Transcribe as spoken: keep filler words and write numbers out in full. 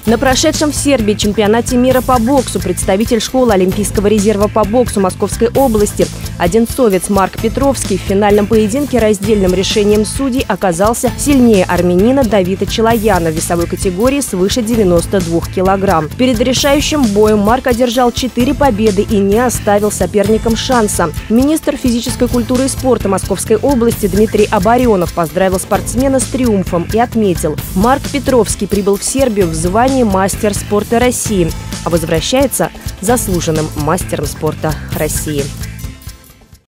На прошедшем в Сербии чемпионате мира по боксу представитель школы Олимпийского резерва по боксу Московской области одинцовец Марк Петровский в финальном поединке раздельным решением судей оказался сильнее армянина Давида Челаяна в весовой категории свыше девяноста двух килограмм. Перед решающим боем Марк одержал четыре победы и не оставил соперникам шанса. Министр физической культуры и спорта Московской области Дмитрий Оборенов поздравил спортсмена с триумфом и отметил: Марк Петровский прибыл в Сербию в звании мастер спорта России, а возвращается заслуженным мастером спорта России.